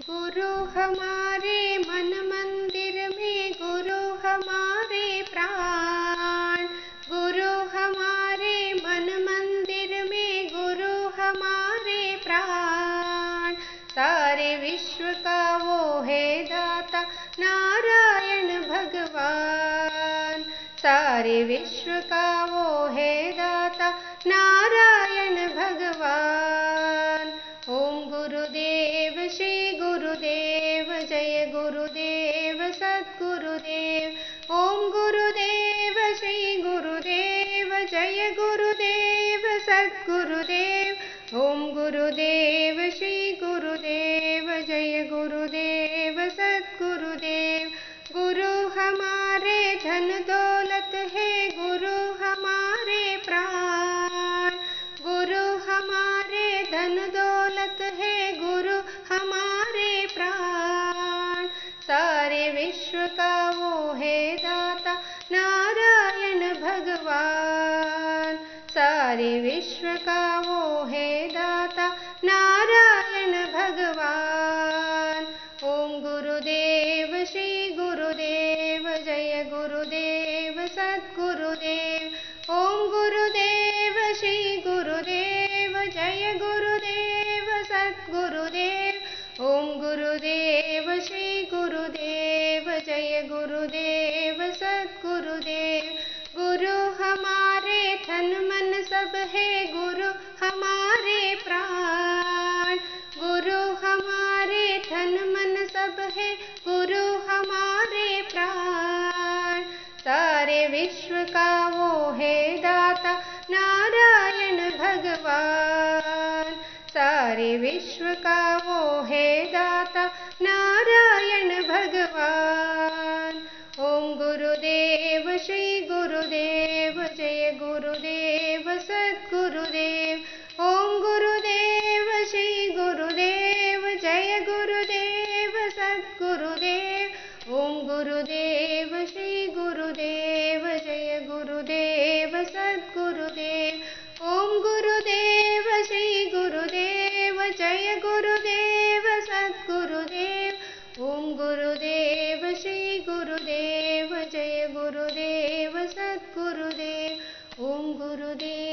गुरु हमारे मन मंदिर में, गुरु हमारे प्राण। गुरु हमारे मन मंदिर में, गुरु हमारे प्राण। सारे विश्व का वो है दाता, नारायण भगवान। सारे विश्व का वो है दाता, नारायण भगवान। ओम गुरुदेव श्री गुरुदेव, जय गुरुदेव सद्गुरुदेव। ओम गुरुदेव श्री गुरुदेव, जय गुरुदेव सद्गुरुदेव। ओम गुरुदेव श्री गुरुदेव, जय गुरुदेव सद्गुरुदेव। गुरु हमारे धन दौलत है, गुरु हमारे प्राण। गुरु हमारे धन दौलत है, गुरु हमारे प्राण। सारे विश्व का वो है दाता, नारायण भगवान। सारे विश्व का वो है दाता, नारायण भगवान। ओम गुरुदेव श्री गुरुदेव, जय गुरुदेव सद्गुरुदेव। ओम गुरुदेव श्री गुरुदेव, जय गुरुदेव सद्गुरुदेव। ओम गुरुदेव श्री गुरुदेव, जय गुरुदेव सद्गुरुदेव। गुरु हमारे तन मन सब है, गुरु हमारे प्राण। गुरु हमारे तन मन सब है, गुरु हमारे प्राण। सारे विश्व का वो है दाता, नारायण भगवान। सारे विश्व का वो है दाता, नारायण भगवान। ओम गुरुदेव श्री गुरुदेव, जय गुरुदेव सद्गुरुदेव। ओम गुरुदेव श्री गुरुदेव, जय गुरुदेव सद्गुरुदेव। ओम गुरुदेव श्री गुरुदेव, जय गुरुदेव सद्गुरुदेव। ओम गुरुदेव श्री गुरुदेव, जय गुरुदेव सद्गुरुदेव। ओम गुरुदेव श्री गुरुदेव, जय गुरुदेव सद्गुरुदेव। ओम गुरुदेव